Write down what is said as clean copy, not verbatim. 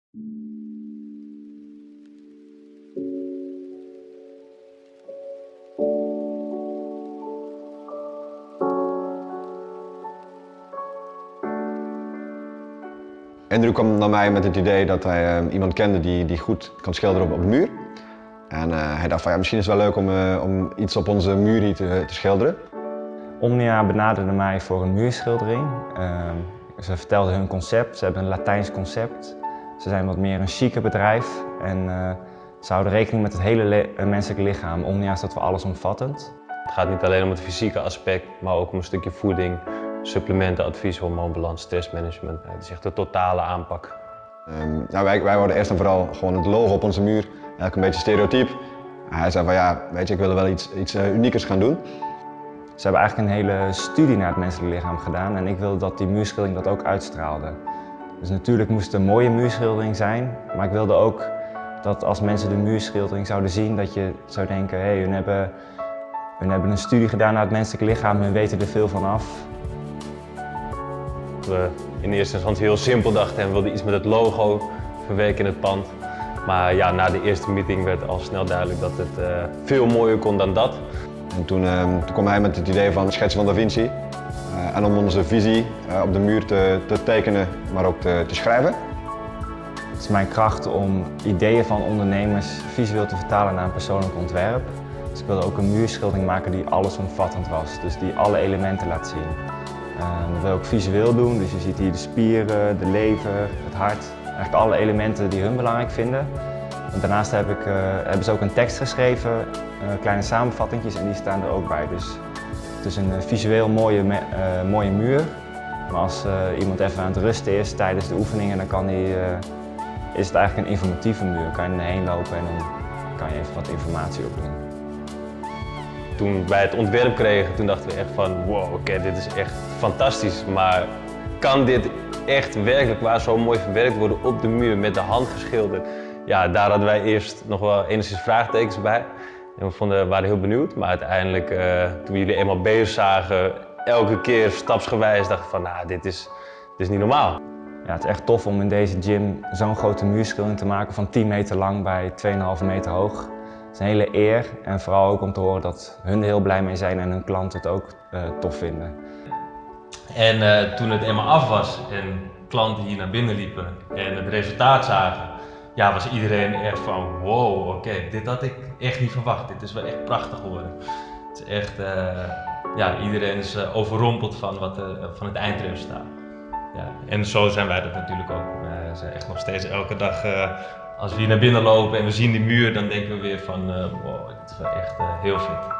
Andrew kwam naar mij met het idee dat hij iemand kende die goed kan schilderen op de muur. En hij dacht van ja, misschien is het wel leuk om iets op onze muur hier te schilderen. Omnia benaderde mij voor een muurschildering. Ze vertelden hun concept, ze hebben een Latijns concept. Ze zijn wat meer een chique bedrijf en ze houden rekening met het hele menselijk lichaam. Omnia is dat voor allesomvattend. Het gaat niet alleen om het fysieke aspect, maar ook om een stukje voeding, supplementen, advies, hormoonbalans, stressmanagement. Het is echt een totale aanpak. Wij worden eerst en vooral gewoon het logo op onze muur, eigenlijk een beetje stereotyp. Hij zei van ja, weet je, ik wil er wel iets uniekers gaan doen. Ze hebben eigenlijk een hele studie naar het menselijk lichaam gedaan en ik wilde dat die muurschildering dat ook uitstraalde. Dus natuurlijk moest het een mooie muurschildering zijn, maar ik wilde ook dat als mensen de muurschildering zouden zien, dat je zou denken, hé, hun hebben een studie gedaan naar het menselijk lichaam, hun weten er veel van af. We in eerste instantie heel simpel dachten en we wilden iets met het logo verwerken in het pand. Maar ja, na de eerste meeting werd al snel duidelijk dat het veel mooier kon dan dat. En toen kwam hij met het idee van schetsen van Da Vinci. En om onze visie op de muur te tekenen, maar ook te schrijven. Het is mijn kracht om ideeën van ondernemers visueel te vertalen naar een persoonlijk ontwerp. Dus ik wilde ook een muurschildering maken die allesomvattend was, dus die alle elementen laat zien. Dat wil ik ook visueel doen, dus je ziet hier de spieren, de lever, het hart. Eigenlijk alle elementen die hun belangrijk vinden. En daarnaast hebben ze ook een tekst geschreven, kleine samenvattingjes en die staan er ook bij. Dus het is een visueel mooie muur. Maar als iemand even aan het rusten is tijdens de oefeningen, dan is het eigenlijk een informatieve muur. Dan kan je erheen lopen en dan kan je even wat informatie opdoen. Toen wij het ontwerp kregen, toen dachten we echt van wow, oké, dit is echt fantastisch. Maar kan dit echt werkelijk waar zo mooi verwerkt worden op de muur met de hand geschilderd? Ja, daar hadden wij eerst nog wel enigszins vraagtekens bij. En we waren heel benieuwd, maar uiteindelijk toen we jullie eenmaal bezig zagen, elke keer stapsgewijs dachten we van nou, dit is niet normaal. Ja, het is echt tof om in deze gym zo'n grote muurschildering te maken van 10 meter lang bij 2,5 meter hoog. Het is een hele eer en vooral ook om te horen dat hun er heel blij mee zijn en hun klanten het ook tof vinden. En toen het eenmaal af was en klanten hier naar binnen liepen en het resultaat zagen, ja, was iedereen echt van wow, oké, dit had ik echt niet verwacht. Dit is wel echt prachtig geworden. Het is echt, ja, iedereen is overrompeld van het eindresultaat. Ja, en zo zijn wij dat natuurlijk ook. We zijn echt nog steeds elke dag, als we hier naar binnen lopen en we zien die muur, dan denken we weer van wow, dit is wel echt heel vet.